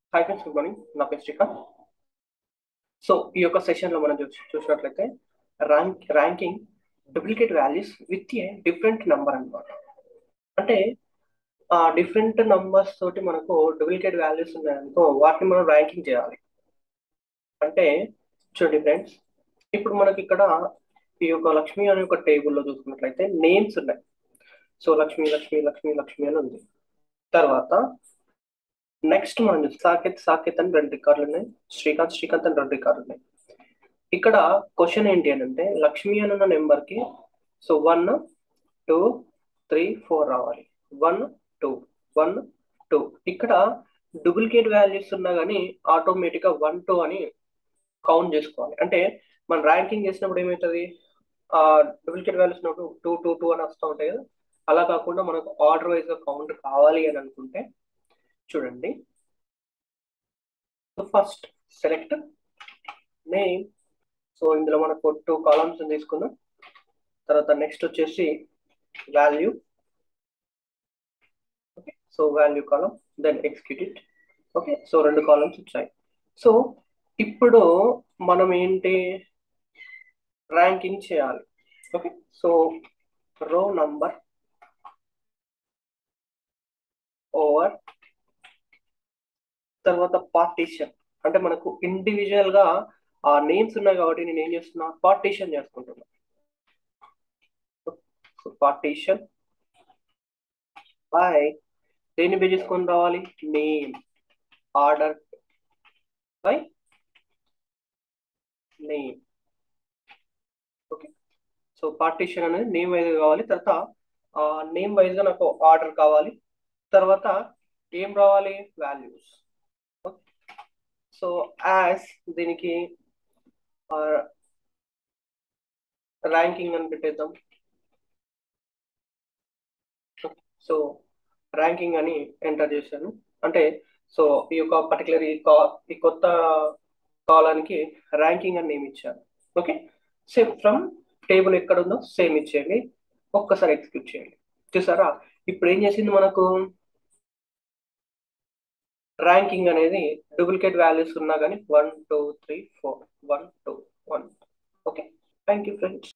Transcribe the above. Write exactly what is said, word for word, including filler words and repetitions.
Hi friends, good morning. నా పేరు Srikanth. So ఈ యొక్క సెషన్లో మనం చూ చూసినట్లయితే rank ranking duplicate values with a different number అనమాట. అంటే ఆ డిఫరెంట్ నంబర్స్ తోటి మనకు డూప్లికేట్ వాల్యూస్ ఉన్నాయనుకో, వాటిని మనం ర్యాంకింగ్ చేయాలి. అంటే చూడండి ఫ్రెండ్స్, ఇప్పుడు మనకి ఇక్కడ ఈ యొక్క లక్ష్మి అనే ఒక టేబుల్లో చూసుకున్నట్లయితే నేమ్స్ ఉన్నాయి. సో లక్ష్మి లక్ష్మి లక్ష్మి లక్ష్మి అని ఉంది. తర్వాత నెక్స్ట్ మనం చూస్తే సాకేత్ సాకేత్ అని రెండు రికార్డులు ఉన్నాయి, శ్రీకాంత్ శ్రీకాంత్ అని రెండు రికార్డులు ఉన్నాయి. ఇక్కడ క్వశ్చన్ ఏంటి అని అంటే, లక్ష్మి అన్న నెంబర్ కి so one two three four రావాలి. వన్ టూ వన్ టూ ఇక్కడ డూప్లికేట్ వాల్యూస్ ఉన్నా కానీ ఆటోమేటిక్ గా వన్ టూ అని కౌంట్ చేసుకోవాలి. అంటే మనం ర్యాంకింగ్ చేసినప్పుడు ఏమవుతుంది, ఆ డూప్లికేట్ వాల్యూస్ ఉన్నప్పుడు టూ టూ టూ అని వస్తూ ఉంటాయి కదా. అలా కాకుండా మనకు ఆర్డర్ వైజ్ గా కౌంట్ కావాలి అని అనుకుంటే చూడండి, ఫస్ట్ సెలెక్ట్ నేమ్. సో ఇందులో మనకు టూ కాలమ్స్ తీసుకుందాం. తర్వాత నెక్స్ట్ వచ్చేసి value. Okay, so value column, then execute it. Okay, so రెండు కాలమ్స్ వచ్చాయి. సో ఇప్పుడు మనం ఏంటి ర్యాంకింగ్ చేయాలి. Okay, so row number over తర్వాత పార్టీషన్. అంటే మనకు ఇండివిజువల్ గా ఆ నేమ్స్ ఉన్నాయి కాబట్టి నేను ఏం చేస్తున్నా, పార్టీషన్ చేసుకుంటున్నా. పార్టీషన్ బై దేన్ని బేస్ చేసుకొని రావాలి, name order by name. Okay, so partition అనేది నేమ్ వైజ్ కావాలి. తర్వాత నేమ్ వైజ్ గా నాకు ఆర్డర్ కావాలి. తర్వాత ఏం రావాలి, వాల్యూస్. సో యాజ్ దీనికి ర్యాంకింగ్ అని పెట్టేద్దాం. సో ర్యాంకింగ్ అని ఎంటర్ చేశాను. అంటే సో ఈ యొక్క పర్టికులర్ ఈ కా ఈ కొత్త కాలానికి ర్యాంకింగ్ అని నేమ్ ఇచ్చాను. ఓకే, సేమ్ ఫ్రమ్ టేబుల్ ఎక్కడ ఉందో సేమ్ ఇచ్చేయండి. ఒక్కసారి ఎగ్జిక్యూట్ చేయండి. చూసారా, ఇప్పుడు ఏం చేసింది మనకు, ర్యాంకింగ్ అనేది డూప్లికేట్ వాల్యూస్ ఉన్నా కానీ one two three four one two one. Okay, thank you friends.